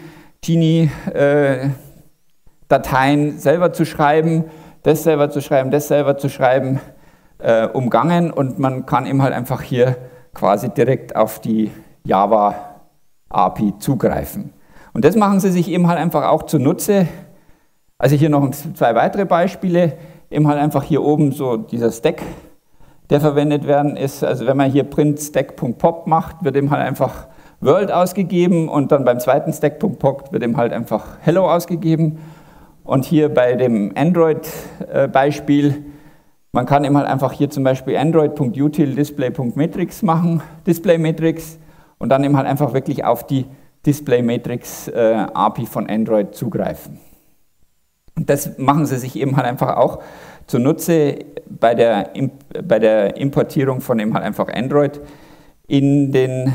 C-Genie-Dateien selber zu schreiben, das selber zu schreiben, umgangen, und man kann eben halt einfach hier quasi direkt auf die Java-API zugreifen. Und das machen sie sich eben halt einfach auch zunutze. Also hier noch 2 weitere Beispiele, eben halt einfach hier oben so dieser Stack, der verwendet werden ist. Also wenn man hier print stack.pop macht, wird eben halt einfach World ausgegeben, und dann beim zweiten stack.pop wird eben halt einfach Hello ausgegeben. Und hier bei dem Android-Beispiel, man kann eben halt einfach hier zum Beispiel android.util display.matrix machen, Display-Matrix, und dann eben halt einfach wirklich auf die Display-Matrix-API von Android zugreifen. Und das machen sie sich eben halt einfach auch zunutze bei der Importierung von eben halt einfach Android in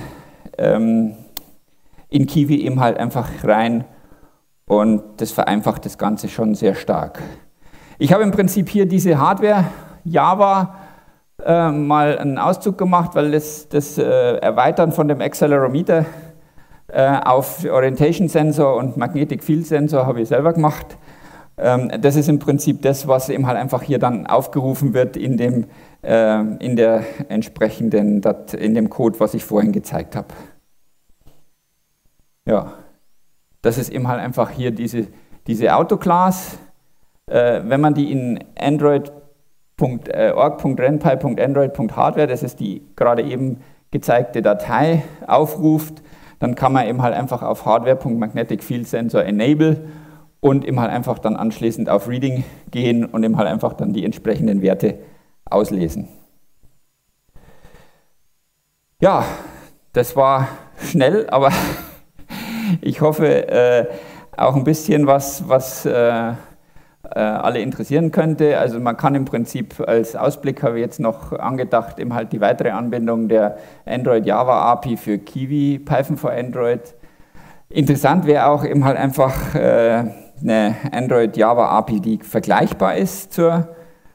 Kiwi eben halt einfach rein, und das vereinfacht das Ganze schon sehr stark. Ich habe im Prinzip hier diese Hardware Java mal einen Auszug gemacht, weil das Erweitern von dem Accelerometer auf Orientation Sensor und Magnetic Field Sensor habe ich selber gemacht. Das ist im Prinzip das, was eben halt einfach hier dann aufgerufen wird in dem Code, was ich vorhin gezeigt habe. Ja, das ist eben halt einfach hier diese Autoclass. Wenn man die in android.org.renpy.android.hardware, das ist die gerade eben gezeigte Datei, aufruft, dann kann man eben halt einfach auf Hardware.magnetic Field Sensor enable und eben halt einfach dann anschließend auf Reading gehen und eben halt einfach dann die entsprechenden Werte auslesen. Ja, das war schnell, aber ich hoffe auch ein bisschen was alle interessieren könnte. Also man kann im Prinzip als Ausblick, habe ich jetzt noch angedacht, eben halt die weitere Anwendung der Android-Java-API für Kiwi, Python for Android. Interessant wäre auch eben halt einfach eine Android-Java-API, die vergleichbar ist zur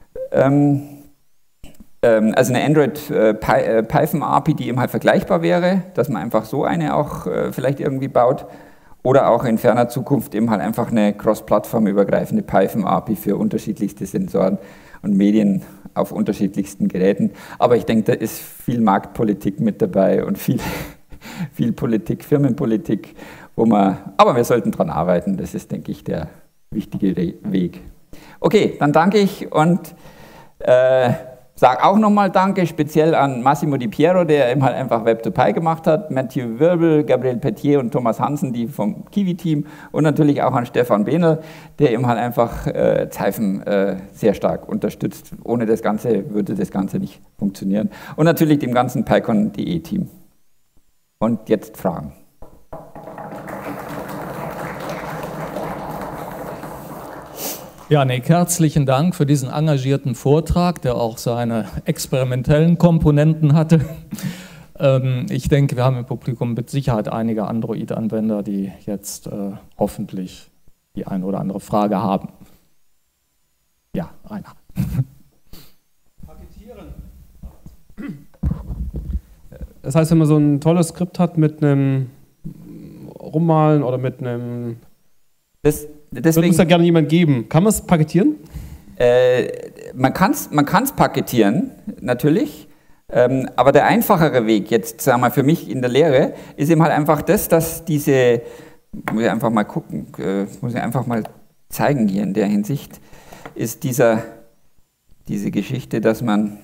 also eine Android-Python-API, die eben halt vergleichbar wäre, dass man einfach so eine auch vielleicht irgendwie baut, oder auch in ferner Zukunft eben halt einfach eine cross-plattform-übergreifende Python-API für unterschiedlichste Sensoren und Medien auf unterschiedlichsten Geräten. Aber ich denke, da ist viel Marktpolitik mit dabei und viel Politik, Firmenpolitik, aber wir sollten dran arbeiten, das ist, denke ich, der wichtige Weg. Okay, dann danke ich und sage auch nochmal Danke, speziell an Massimo Di Piero, der eben halt einfach Web2Py gemacht hat, Matthew Wirbel, Gabriel Petier und Thomas Hansen, die vom Kiwi-Team, und natürlich auch an Stefan Behnel, der eben halt einfach Zeifen sehr stark unterstützt. Ohne das Ganze würde das Ganze nicht funktionieren. Und natürlich dem ganzen PyCon.de Team. Und jetzt Fragen. Ja, Nick, herzlichen Dank für diesen engagierten Vortrag, der auch seine experimentellen Komponenten hatte. Ich denke, wir haben im Publikum mit Sicherheit einige Android-Anwender, die jetzt hoffentlich die eine oder andere Frage haben. Ja, Rainer. Paketieren. Das heißt, wenn man so ein tolles Skript hat mit einem Rummalen oder mit einem... Deswegen würde uns da gerne jemand geben. Kann man es paketieren? Man kann's paketieren, natürlich. Aber der einfachere Weg, jetzt sagen wir mal für mich in der Lehre, ist eben halt einfach das, dass diese, muss ich einfach mal gucken, muss ich einfach mal zeigen hier in der Hinsicht, ist diese Geschichte, dass man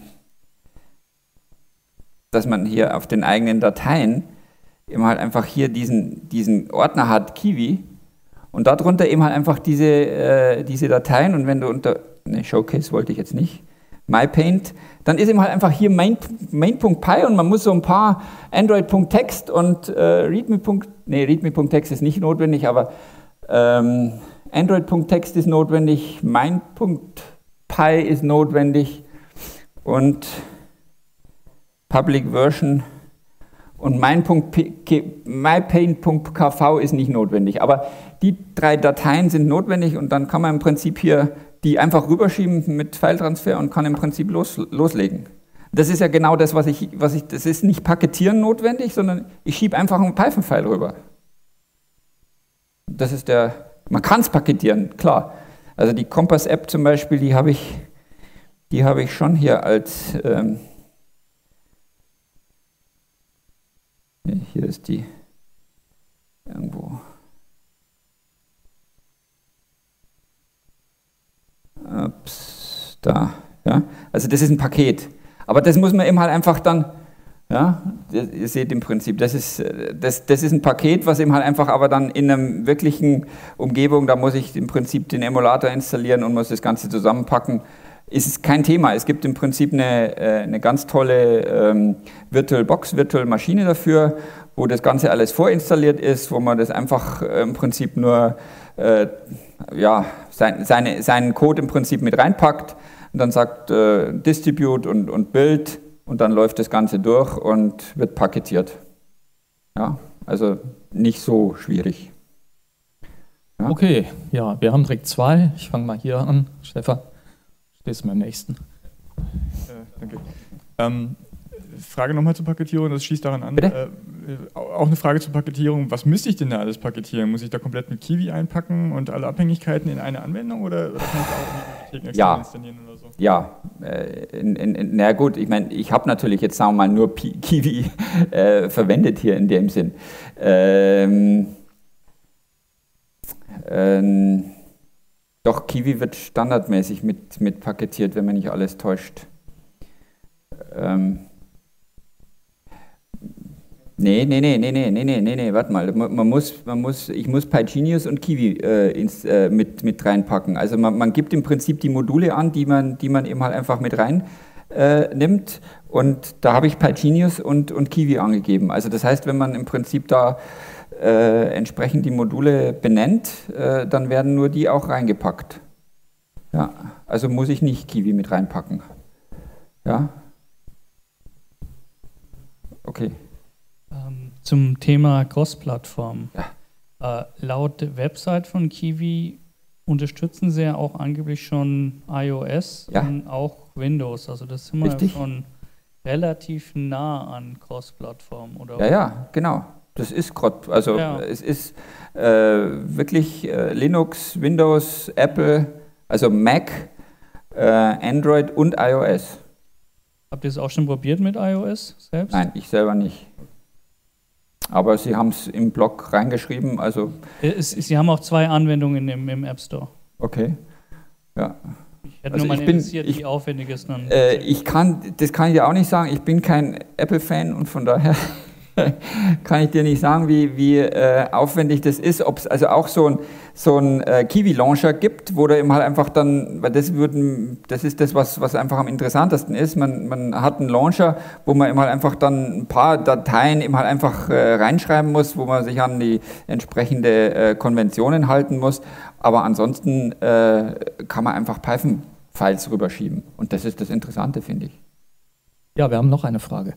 hier auf den eigenen Dateien eben halt einfach hier diesen Ordner hat, Kiwi, und darunter eben halt einfach diese Dateien, und wenn du Showcase wollte ich jetzt nicht, MyPaint, dann ist eben halt einfach hier main.py und man muss so ein paar Android.text und readme.text ist nicht notwendig, aber Android.text ist notwendig, main.py .py ist notwendig und Public Version und mypaint.kv ist nicht notwendig. Aber die 3 Dateien sind notwendig und dann kann man im Prinzip hier die einfach rüberschieben mit File-Transfer und kann im Prinzip loslegen. Das ist ja genau das, das ist nicht Paketieren notwendig, sondern ich schiebe einfach einen Python-File rüber. Das ist man kann es paketieren, klar. Also die Kompass-App zum Beispiel, die habe ich schon hier als, hier ist die irgendwo. Ups, da, ja. Also das ist ein Paket. Aber das muss man eben halt einfach dann, ja, ihr seht im Prinzip, das ist ein Paket, was eben halt einfach aber dann in einer wirklichen Umgebung, da muss ich im Prinzip den Emulator installieren und muss das Ganze zusammenpacken. Ist kein Thema. Es gibt im Prinzip eine ganz tolle VirtualBox, Virtual-Maschine dafür, wo das Ganze alles vorinstalliert ist, wo man das einfach im Prinzip nur ja, seinen Code im Prinzip mit reinpackt und dann sagt Distribute und Build und dann läuft das Ganze durch und wird paketiert. Ja, also nicht so schwierig. Ja. Okay, ja, wir haben direkt 2. Ich fange mal hier an. Stefan, stehst du beim nächsten. Danke. Frage nochmal zur Paketierung, das schließt daran an. Auch eine Frage zur Paketierung. Was müsste ich denn da alles paketieren? Muss ich da komplett mit Kiwi einpacken und alle Abhängigkeiten in eine Anwendung oder kann ich da auch Bibliotheken extern installieren oder so? Ja, na gut, ich meine, ich habe natürlich jetzt, sagen wir mal, nur Kiwi verwendet hier in dem Sinn. Doch, Kiwi wird standardmäßig mit paketiert, wenn man nicht alles täuscht. Nee, warte mal. Ich muss PyGenius und Kiwi mit reinpacken. Also man gibt im Prinzip die Module an, die man eben halt einfach mit rein nimmt. Und da habe ich PyGenius und Kiwi angegeben. Also das heißt, wenn man im Prinzip da entsprechend die Module benennt, dann werden nur die auch reingepackt. Ja, also muss ich nicht Kiwi mit reinpacken. Ja. Okay. Zum Thema Cross-Plattform. Ja. Laut Website von Kiwi unterstützen sie ja auch angeblich schon iOS und auch Windows. Also das sind wir schon relativ nah an Cross-Plattform, oder? Ja, genau. Das ist es ist wirklich Linux, Windows, Apple, also Mac, Android und iOS. Habt ihr es auch schon probiert mit iOS selbst? Nein, ich selber nicht. Aber Sie haben es im Blog reingeschrieben, also... Sie haben auch 2 Anwendungen im App Store. Okay, ja. Ich hätte nur mal interessiert, wie aufwendig es dann das kann ich dir auch nicht sagen, ich bin kein Apple-Fan und von daher kann ich dir nicht sagen, wie aufwendig das ist, ob es also auch so ein Kiwi-Launcher gibt, wo da eben halt einfach dann, weil das ist das, was einfach am interessantesten ist, man hat einen Launcher, wo man eben halt einfach dann ein paar Dateien eben halt einfach reinschreiben muss, wo man sich an die entsprechende Konventionen halten muss, aber ansonsten kann man einfach Python-Files rüberschieben und das ist das Interessante, finde ich. Ja, wir haben noch eine Frage.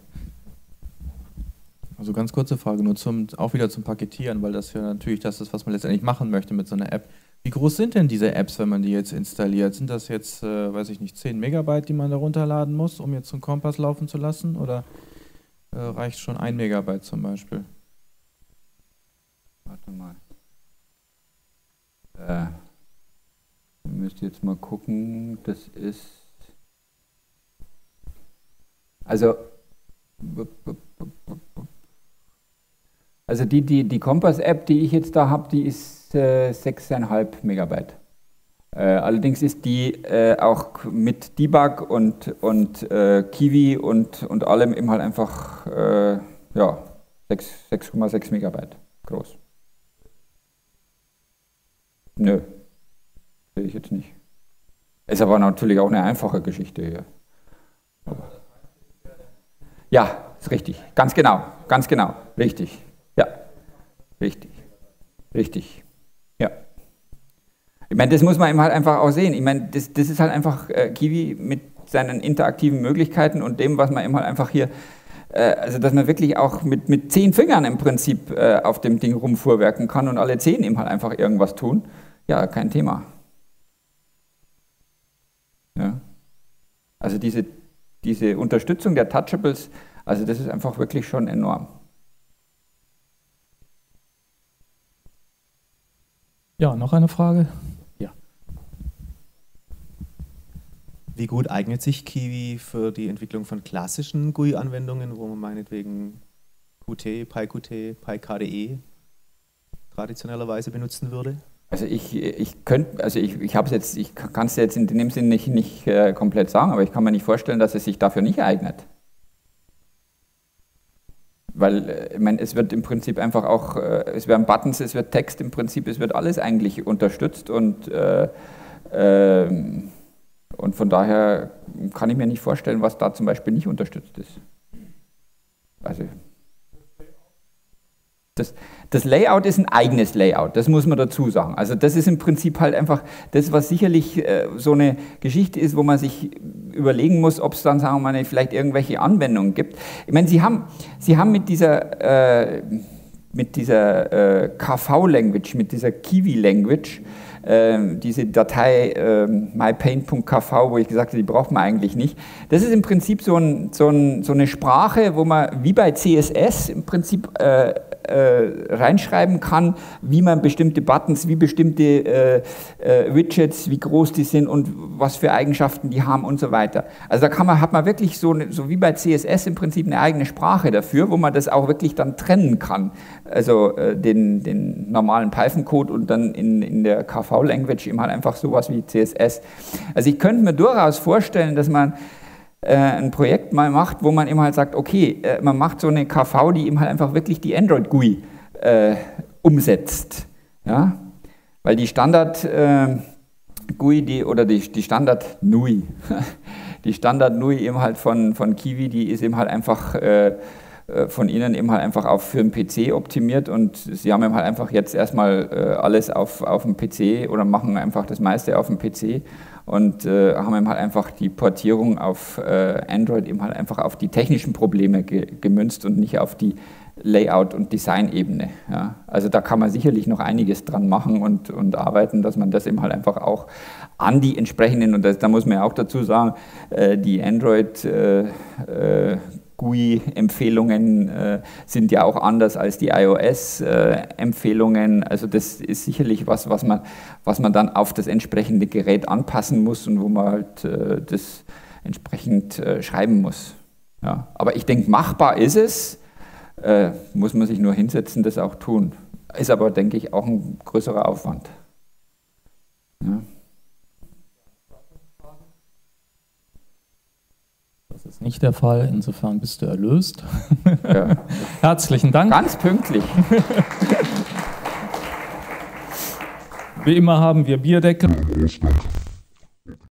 Also ganz kurze Frage, nur auch wieder zum Paketieren, weil das ja natürlich das ist, was man letztendlich machen möchte mit so einer App. Wie groß sind denn diese Apps, wenn man die jetzt installiert? Sind das jetzt, weiß ich nicht, 10 Megabyte, die man da runterladen muss, um jetzt so einen Kompass laufen zu lassen? Oder reicht schon 1 Megabyte zum Beispiel? Warte mal. Ich müsste jetzt mal gucken, das ist... Also die Kompass-App, die ich jetzt da habe, die ist 6,5 Megabyte. Allerdings ist die auch mit Debug und Kiwi und allem eben halt einfach 6,6 Megabyte groß. Nö, sehe ich jetzt nicht. Ist aber natürlich auch eine einfache Geschichte hier. Ja, ist richtig. Ganz genau, richtig. Ja, richtig. Ja. Ich meine, das muss man eben halt einfach auch sehen. Ich meine, das ist halt einfach Kiwi mit seinen interaktiven Möglichkeiten und dem, was man eben halt einfach hier, also dass man wirklich auch mit 10 Fingern im Prinzip auf dem Ding rumfuhrwerken kann und alle 10 eben halt einfach irgendwas tun. Ja, kein Thema. Ja. Also diese Unterstützung der Touchables, also das ist einfach wirklich schon enorm. Ja, noch eine Frage? Ja. Wie gut eignet sich Kiwi für die Entwicklung von klassischen GUI-Anwendungen, wo man meinetwegen Qt, PyQt, PyKDE traditionellerweise benutzen würde? Also ich kann es jetzt in dem Sinne nicht komplett sagen, aber ich kann mir nicht vorstellen, dass es sich dafür nicht eignet. Weil, ich meine, es wird im Prinzip einfach auch, es werden Buttons, es wird Text im Prinzip, es wird alles eigentlich unterstützt und von daher kann ich mir nicht vorstellen, was da zum Beispiel nicht unterstützt ist. Also das Layout ist ein eigenes Layout, das muss man dazu sagen. Also das ist im Prinzip halt einfach das, was sicherlich so eine Geschichte ist, wo man sich überlegen muss, ob es dann, sagen wir mal, vielleicht irgendwelche Anwendungen gibt. Ich meine, Sie haben mit dieser KV-Language, mit dieser Kiwi-Language, diese Datei mypaint.kv, wo ich gesagt habe, die braucht man eigentlich nicht. Das ist im Prinzip so eine Sprache, wo man wie bei CSS im Prinzip reinschreiben kann, wie man bestimmte Buttons, wie bestimmte Widgets, wie groß die sind und was für Eigenschaften die haben und so weiter. Also da hat man wirklich so wie bei CSS im Prinzip eine eigene Sprache dafür, wo man das auch wirklich dann trennen kann. Also den normalen Python-Code und dann in der KV-Language eben halt einfach sowas wie CSS. Also ich könnte mir durchaus vorstellen, dass man ein Projekt mal macht, wo man eben halt sagt, okay, man macht so eine KV, die eben halt einfach wirklich die Android-GUI umsetzt. Ja? Weil die Standard-GUI, oder die Standard-NUI, die Standard-NUI eben halt von Kiwi, die ist eben halt einfach von Ihnen eben halt einfach auch für den PC optimiert und Sie haben eben halt einfach jetzt erstmal alles auf dem PC oder machen einfach das meiste auf dem PC und haben eben halt einfach die Portierung auf Android eben halt einfach auf die technischen Probleme gemünzt und nicht auf die Layout- und Design-Ebene. Ja. Also da kann man sicherlich noch einiges dran machen und arbeiten, dass man das eben halt einfach auch an die entsprechenden, und da muss man ja auch dazu sagen, die Android GUI-Empfehlungen sind ja auch anders als die iOS-Empfehlungen. Also das ist sicherlich was man dann auf das entsprechende Gerät anpassen muss und wo man halt das entsprechend schreiben muss. Ja. Aber ich denke, machbar ist es, muss man sich nur hinsetzen, das auch tun. Ist aber, denke ich, auch ein größerer Aufwand. Ja. Das ist nicht der Fall, insofern bist du erlöst. Ja. Herzlichen Dank. Ganz pünktlich. Wie immer haben wir Bierdeckel.